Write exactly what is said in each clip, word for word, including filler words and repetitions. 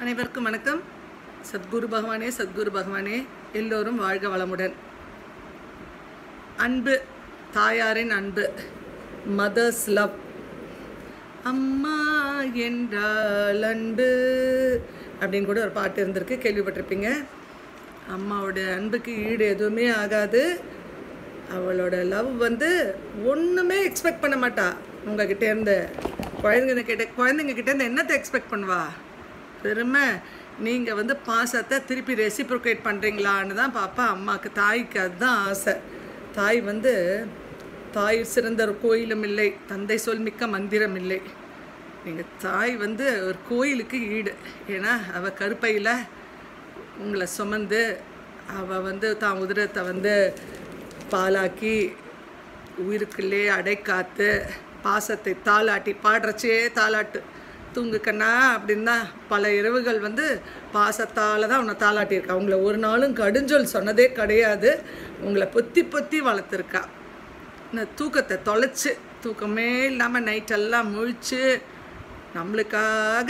அனைவருக்கும் வணக்கம். சத்குரு பகவானே சத்குரு பகவானே எல்லோரும் வாழ்க வளமுடன். அன்பு, தாயாரின் அன்பு, மதர்ஸ் லவ். அம்மா என்றால் அன்பு அப்படின்னு கூட ஒரு பாட்டு இருந்திருக்கு, கேள்விப்பட்டிருப்பீங்க. அம்மாவோட அன்புக்கு ஈடு எதுவுமே ஆகாது. அவளோட லவ் வந்து ஒன்றுமே எக்ஸ்பெக்ட் பண்ண மாட்டா உங்ககிட்டேருந்து. குழந்தைங்க கிட்ட குழந்தைங்க கிட்டேருந்து என்னத்தை எக்ஸ்பெக்ட் பண்ணுவா? பெருமை நீங்கள் வந்து பாசத்தை திருப்பி ரெசிப்ரோகேட் பண்ணுறீங்களான்னு தான் பாப்பா. அம்மாவுக்கு, தாய்க்கு அதுதான் ஆசை. தாய் வந்து தாய் சிறந்த ஒரு கோயிலும் இல்லை, தந்தை சொல் மிக்க மந்திரம் இல்லை. நீங்கள் தாய் வந்து ஒரு கோயிலுக்கு ஈடு. ஏன்னா அவள் கருப்பையில் உங்களை சுமந்து அவள் வந்து தான் உதிரத்தை வந்து பாலாக்கி உயிருக்குள்ளே அடைக்காத்து பாசத்தை தாளாட்டி பாடுறச்சே தாளாட்டு தூங்கு கண்ணா அப்படின்னா பல இரவுகள் வந்து பாசத்தால் தான் உன்னை தாளாட்டியிருக்கா. உங்களை ஒரு நாளும் கடுஞ்சொல் சொன்னதே கிடையாது. உங்களை பொத்தி பொத்தி வளர்த்துருக்கா. நான் தூக்கத்தை தொலைச்சி தூக்கமே இல்லாமல் நைட்டெல்லாம் முழிச்சு நம்மளுக்காக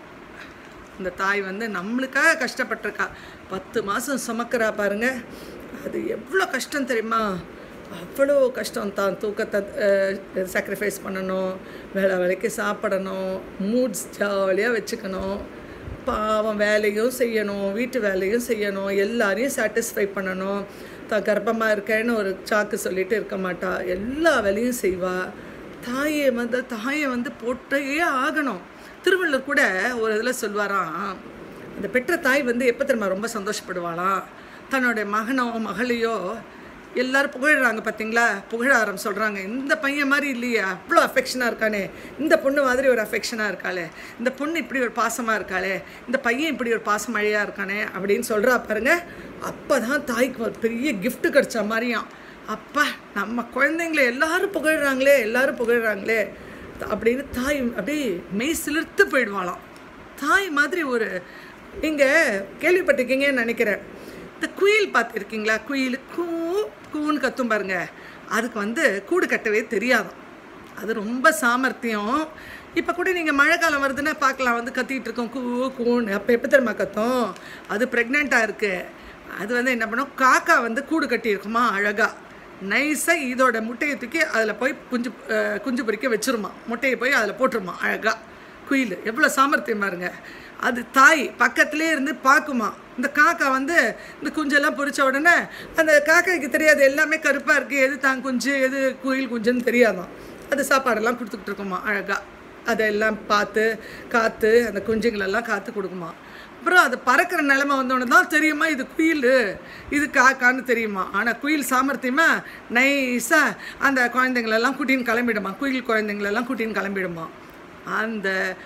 இந்த தாய் வந்து நம்மளுக்காக கஷ்டப்பட்டிருக்கா. பத்து மாதம் சுமக்கிறா பாருங்க. அது எவ்வளோ கஷ்டம் தெரியுமா? அவ்வளோ கஷ்டம். தான் தூக்கத்தை சாக்ரிஃபைஸ் பண்ணணும், வேலை வேலைக்கு சாப்பிடணும், மூட்ஸ் ஜாலியாக வச்சுக்கணும், பாவம் வேலையும் செய்யணும், வீட்டு வேலையும் செய்யணும், எல்லாரையும் சாட்டிஸ்ஃபை பண்ணணும். தான் கர்ப்பமாக இருக்கேன்னு ஒரு சாக்கு சொல்லிட்டு இருக்க மாட்டா, எல்லா வேலையும் செய்வா. தாயை வந்து தாயை வந்து போட்டையே ஆகணும். திருவள்ளுவர் கூட ஒரு இதில் சொல்வாராம், அந்த பெற்ற தாய் வந்து எப்போ தெரியுமா ரொம்ப சந்தோஷப்படுவாளாம்? தன்னுடைய மகனோ மகளையோ எல்லோரும் புகழ்கிறாங்க பார்த்தீங்களா, புகழாரம் சொல்கிறாங்க. இந்த பையன் மாதிரி இல்லையா, அவ்வளோ அஃபெக்ஷனாக இருக்கானே, இந்த பொண்ணு மாதிரி ஒரு அஃபெக்ஷனாக இருக்காளே, இந்த பொண்ணு இப்படி ஒரு பாசமாக இருக்காளே, இந்த பையன் இப்படி ஒரு பாசமழையாக இருக்கானே அப்படின்னு சொல்கிறா பாருங்க. அப்போ தான் தாய்க்கு ஒரு பெரிய கிஃப்ட்டு கிடச்ச மாதிரியாம். அப்பா நம்ம குழந்தைங்கள எல்லாரும் புகழ்கிறாங்களே எல்லாரும் புகழ்கிறாங்களே அப்படின்னு தாய் அப்படியே மெய் சிலிர்த்து போயிடுவாளாம். தாய் மாதிரி ஒரு, நீங்கள் கேள்விப்பட்டிருக்கீங்கன்னு நினைக்கிறேன், இந்த குயில் பார்த்துருக்கீங்களா? குயில் கூ கூன்னு கத்தும் பாருங்க. அதுக்கு வந்து கூடு கட்டவே தெரியாதான். அது ரொம்ப சாமர்த்தியம். இப்போ கூட நீங்கள் மழை காலம் வருதுன்னா பார்க்கலாம், வந்து கத்திக்கிட்டு இருக்கோம் கூ கூன்னு. அப்போ எப்போ தெரியுமா கத்தும்? அது ப்ரெக்னெண்ட்டாக இருக்குது. அது வந்து என்ன பண்ணும், காக்கா வந்து கூடு கட்டியிருக்குமா அழகாக. நைஸாக இதோட முட்டையை தூக்கி அதில் போய் குஞ்சு குஞ்சு பொறிக்க வச்சுருமா, முட்டையை போய் அதில் போட்டுருமா அழகாக. குயில் எவ்வளோ சாமர்த்தியம் பாருங்க. அது தாய் பக்கத்துலேயே இருந்து பார்க்குமா. இந்த காக்கா வந்து இந்த குஞ்செல்லாம் பொறிச்ச உடனே அந்த காக்காய்க்கு தெரியாது, எல்லாமே கருப்பாக இருக்குது, எது தான் குஞ்சு எது குயில் குஞ்சுன்னு தெரியாதான். அது சாப்பாடெல்லாம் கொடுத்துக்கிட்டு இருக்குமா அழகாக. அதெல்லாம் பார்த்து காற்று அந்த குஞ்சுங்களெல்லாம் காற்று கொடுக்குமா. அப்புறம் அது பறக்கிற நிலைமை வந்தோடனே தான் தெரியுமா இது குயில் இது காக்கான்னு தெரியுமா. ஆனால் குயில் சாமர்த்தியமாக நைஸாக அந்த குழந்தைங்களெல்லாம் கூட்டின்னு கிளம்பிடுமா, குயில் குழந்தைங்களெல்லாம் கூட்டின்னு கிளம்பிடுமா. அந்த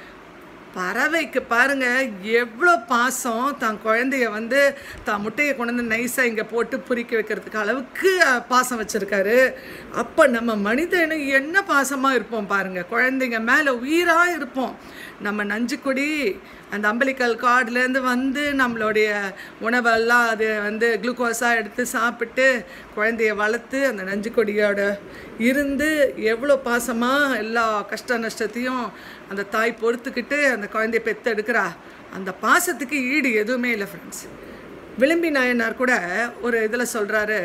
பறவைக்கு பாருங்க எவ்வளோ பாசம். தான் குழந்தைய வந்து தான் முட்டையை கொண்டு வந்து நைஸாக இங்கே போட்டு பொறிக்க வைக்கிறதுக்கு அளவுக்கு பாசம் வச்சுருக்காரு. அப்போ நம்ம மனிதனு என்ன பாசமாக இருப்போம் பாருங்கள். குழந்தைங்க மேலே உயிராக இருப்போம். நம்ம நஞ்சுக்கொடி அந்த அம்பலிக்கல் காடுலேருந்து வந்து நம்மளுடைய உணவெல்லாம் அது வந்து குளுக்கோஸாக எடுத்து சாப்பிட்டு குழந்தைய வளர்த்து அந்த நஞ்சுக்கொடியோட இருந்து எவ்வளோ பாசமாக எல்லா கஷ்ட நஷ்டத்தையும் அந்த தாய் பொறுத்துக்கிட்டு அந்த குழந்தைய பெற்று எடுக்கிறா. அந்த பாசத்துக்கு ஈடு எதுவுமே இல்லை ஃப்ரெண்ட்ஸ். விளம்பி நாயனார் கூட ஒரு இதில் சொல்கிறாரு,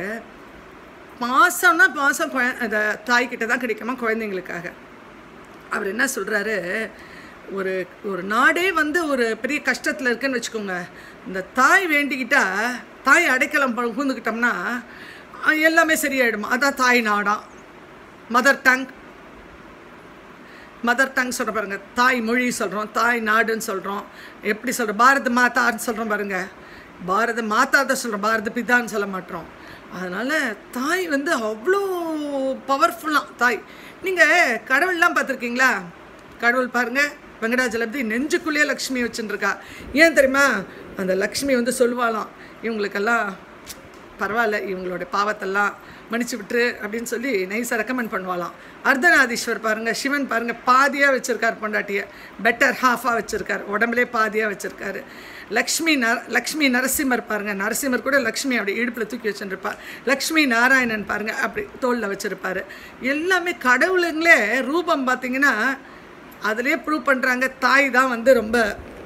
பாசம்னா பாசம் குழ அந்த தாய்கிட்ட தான் கிடைக்குமா குழந்தைங்களுக்காக. அவர் என்ன சொல்கிறாரு, ஒரு ஒரு நாடே வந்து ஒரு பெரிய கஷ்டத்தில் இருக்குன்னு வச்சுக்கோங்க, இந்த தாய் வேண்டிக்கிட்டா, தாய் அடைக்கலம் புகுந்துக்கிட்டோம்னா எல்லாமே சரியாயிடுமா. அதான் தாய் நாடாம். மதர் டங் மதர் டங் சொல்கிற பாருங்கள். தாய் மொழி சொல்கிறோம், தாய் நாடுன்னு சொல்கிறோம். எப்படி சொல்கிறோம், பாரத மாதான்னு சொல்கிறோம் பாருங்கள். பாரத மாதா தான் சொல்கிறோம், பாரத பிதான்னு சொல்ல மாட்டோம். அதனால் தாய் வந்து அவ்வளோ பவர்ஃபுல்லாக தாய். நீங்கள் கடவுள்லாம் பார்த்துருக்கீங்களா? கடவுள் பாருங்கள், வெங்கடாஜலபதி நெஞ்சுக்குள்ளேயே லக்ஷ்மி வச்சுருக்கா. ஏன் தெரியுமா? அந்த லக்ஷ்மி வந்து சொல்லுவாளாம், இவங்களுக்கெல்லாம் பரவாயில்ல, இவங்களோட பாவத்தெல்லாம் மன்னிச்சு விட்டுரு அப்படின்னு சொல்லி நைஸாக ரெக்கமெண்ட் பண்ணுவாளாம். அர்த்தநாதீஸ்வர் பாருங்கள், சிவன் பாருங்கள், பாதியாக வச்சுருக்கார் பொண்டாட்டியை, பெட்டர் ஹாஃபாக வச்சுருக்கார், உடம்புலே பாதியாக வச்சுருக்காரு. லக்ஷ்மி நர லக்ஷ்மி நரசிம்மர் பாருங்கள், நரசிம்மர் கூட லக்ஷ்மி அப்படி இடுப்பில் தூக்கி வச்சுருப்பார். லக்ஷ்மி நாராயணன் பாருங்கள், அப்படி தோளில் வச்சுருப்பார். எல்லாமே கடவுளுங்களே ரூபம் பார்த்திங்கன்னா அதிலே ப்ரூவ் பண்ணுறாங்க. தாய் தான் வந்து ரொம்ப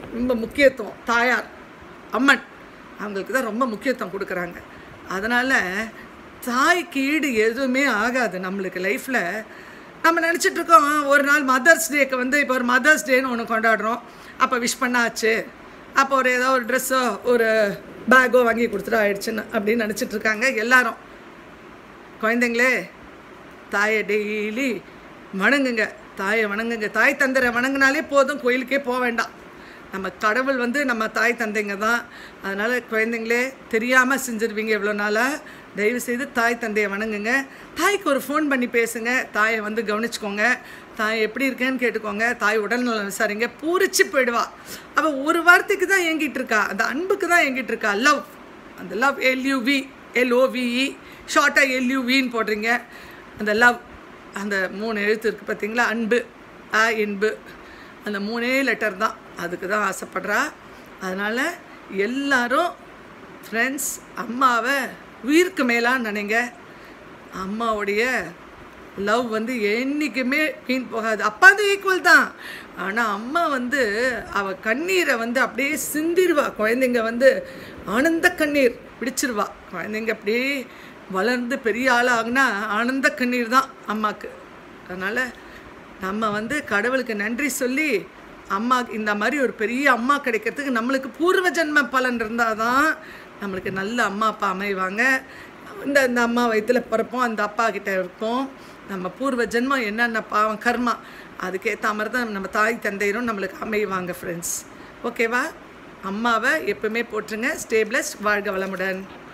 ரொம்ப முக்கியத்துவம். தாயார் அம்மன் அவங்களுக்கு தான் ரொம்ப முக்கியத்துவம் கொடுக்குறாங்க. அதனால் தாய்க்கு ஈடு எதுவுமே ஆகாது நம்மளுக்கு லைஃப்பில். நம்ம நினச்சிட்ருக்கோம் ஒரு நாள் மதர்ஸ் டேக்கு வந்து இப்போ ஒரு மதர்ஸ் டேன்னு ஒன்று கொண்டாடுறோம், அப்போ விஷ் பண்ணாச்சு, அப்போ ஒரு ஏதோ ஒரு ட்ரெஸ்ஸோ ஒரு பேக்கோ வாங்கி கொடுத்துட்டு ஆயிடுச்சுன்னு அப்படின்னு நினச்சிட்ருக்காங்க எல்லாரும். குழந்தைங்களே, தாயை டெய்லி வணங்குங்க, தாயை வணங்குங்க. தாய் தந்தரை வணங்கினாலே போதும், கோயிலுக்கே போக வேண்டாம். நம்ம கடவுள் வந்து நம்ம தாய் தந்தைங்க தான். அதனால் குழந்தைங்களே, தெரியாமல் செஞ்சுருவீங்க இவ்வளோ நாளாக, தயவுசெய்து தாய் தந்தையை வணங்குங்க. தாய்க்கு ஒரு ஃபோன் பண்ணி பேசுங்க, தாயை வந்து கவனிச்சுக்கோங்க, தாய் எப்படி இருக்கேன்னு கேட்டுக்கோங்க, தாய் உடல்நலம் விசாரிங்க. பூரிச்சு போயிடுவா. அவள் ஒரு வார்த்தைக்கு தான் ஏங்கிட்டு இருக்கா, அந்த அன்புக்கு தான் ஏங்கிட்டு இருக்கா. லவ், அந்த லவ் எல்யூவி எல்ஓவிஇ ஷார்ட்டாக எல்யூவின்னு போடுறீங்க. அந்த லவ், அந்த மூணு எழுத்து இருக்குது பார்த்தீங்களா, அன்பு, அ இன்பு, அந்த மூணே லெட்டர் தான், அதுக்கு தான் ஆசைப்படுறா. அதனால் எல்லாரும் ஃப்ரெண்ட்ஸ் அம்மாவை உயிருக்கு மேலான்னு நினைங்க. அம்மாவுடைய லவ் வந்து என்றைக்குமே வீண் போகாது. அப்பா தான் ஈக்குவல் தான், ஆனால் அம்மா வந்து அவள் கண்ணீரை வந்து அப்படியே சிந்திடுவா. குழந்தைங்க வந்து ஆனந்த கண்ணீர் பிடிச்சிருவா. குழந்தைங்க அப்படியே வளர்ந்து பெரிய ஆளாகுனா ஆனந்த கண்ணீர் தான் அம்மாவுக்கு. அதனால் நம்ம வந்து கடவுளுக்கு நன்றி சொல்லி, அம்மா இந்த மாதிரி ஒரு பெரிய அம்மா கிடைக்கிறதுக்கு நம்மளுக்கு பூர்வ ஜென்ம பலன் இருந்தால் தான் நம்மளுக்கு நல்ல அம்மா அப்பா அமைவாங்க. இந்த இந்த அம்மா வயிற்றில் பிறப்போம், அந்த அப்பா கிட்டே இருப்போம். நம்ம பூர்வ ஜென்மம் என்னென்ன பாவம் கர்மா, அதுக்கேற்ற மாதிரி தான் நம்ம தாய் தந்தையரும் நம்மளுக்கு அமைவாங்க ஃப்ரெண்ட்ஸ். ஓகேவா? அம்மாவை எப்பவுமே போட்டுருங்க. ஸ்டே பிளஸ்ட், வாழ்க வளமுடன்.